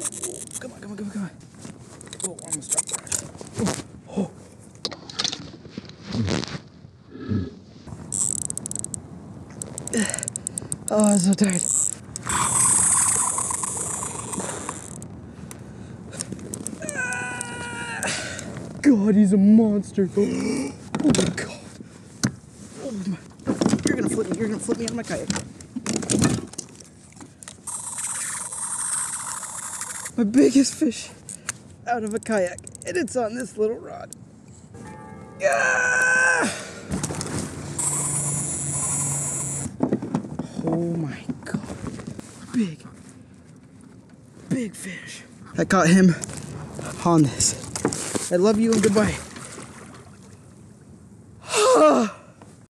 Come on, come on, come on, come on. Oh, almost dropped that. Oh, oh. Oh, I'm so tired. God, he's a monster. Oh my God. Oh my. You're gonna flip me. You're gonna flip me on my kayak. My biggest fish out of a kayak, and it's on this little rod. Ah! Oh my God. Big fish. I caught him on this. I love you and goodbye.